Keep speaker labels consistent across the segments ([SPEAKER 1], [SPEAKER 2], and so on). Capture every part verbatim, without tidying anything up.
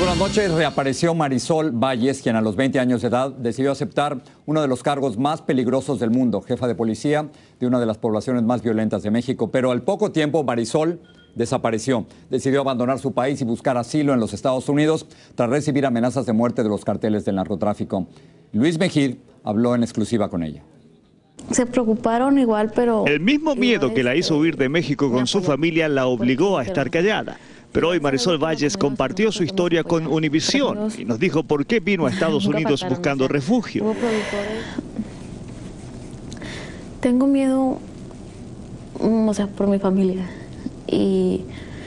[SPEAKER 1] buenas noches. Reapareció Marisol Valles, quien a los veinte años de edad decidió aceptar uno de los cargos más peligrosos del mundo, jefa de policía de una de las poblaciones más violentas de México. Pero al poco tiempo Marisol desapareció. Decidió abandonar su país y buscar asilo en los Estados Unidos tras recibir amenazas de muerte de los carteles del narcotráfico. Luis Mejid habló en exclusiva con ella.
[SPEAKER 2] Se preocuparon igual, pero...
[SPEAKER 3] El mismo miedo que la hizo huir de México con su familia la obligó a estar callada. Pero hoy Marisol Valles compartió su historia con Univisión y nos dijo por qué vino a Estados Unidos buscando refugio.
[SPEAKER 2] Tengo miedo, o sea, por mi familia. Y...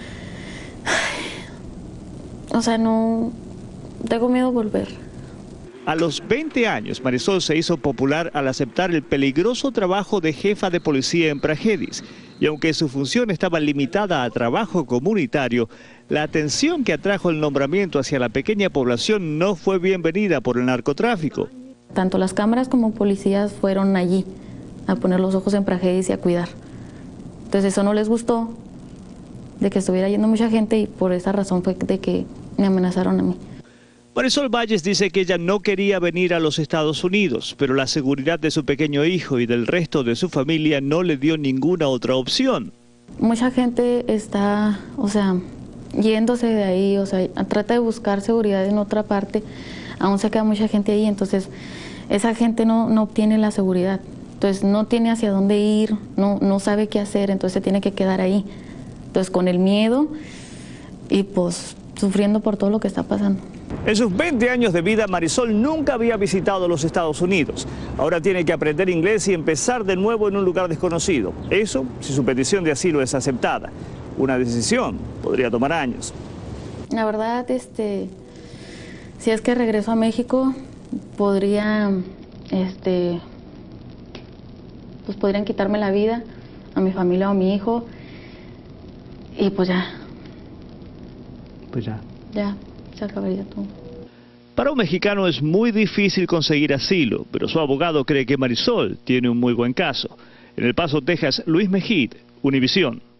[SPEAKER 2] O sea, no... Tengo miedo de volver.
[SPEAKER 3] A los veinte años, Marisol se hizo popular al aceptar el peligroso trabajo de jefa de policía en Pragedis. Y aunque su función estaba limitada a trabajo comunitario, la atención que atrajo el nombramiento hacia la pequeña población no fue bienvenida por el narcotráfico.
[SPEAKER 2] Tanto las cámaras como policías fueron allí a poner los ojos en Pragedis y a cuidar. Entonces eso no les gustó, de que estuviera yendo mucha gente, y por esa razón fue de que me amenazaron a mí.
[SPEAKER 3] Marisol Valles dice que ella no quería venir a los Estados Unidos, pero la seguridad de su pequeño hijo y del resto de su familia no le dio ninguna otra opción.
[SPEAKER 2] Mucha gente está, o sea, yéndose de ahí, o sea, trata de buscar seguridad en otra parte, aún se queda mucha gente ahí, entonces esa gente no, no obtiene la seguridad, entonces no tiene hacia dónde ir, no, no sabe qué hacer, entonces se tiene que quedar ahí, entonces con el miedo y pues sufriendo por todo lo que está pasando.
[SPEAKER 3] En sus veinte años de vida, Marisol nunca había visitado los Estados Unidos. Ahora tiene que aprender inglés y empezar de nuevo en un lugar desconocido. Eso si su petición de asilo es aceptada. Una decisión podría tomar años.
[SPEAKER 2] La verdad, este, si es que regreso a México, podría, este, pues podrían quitarme la vida a mi familia o a mi hijo. Y pues ya.
[SPEAKER 3] Pues ya.
[SPEAKER 2] Ya. Se acabaría todo.
[SPEAKER 3] Para un mexicano es muy difícil conseguir asilo, pero su abogado cree que Marisol tiene un muy buen caso. En El Paso, Texas, Luis Mejid, Univisión.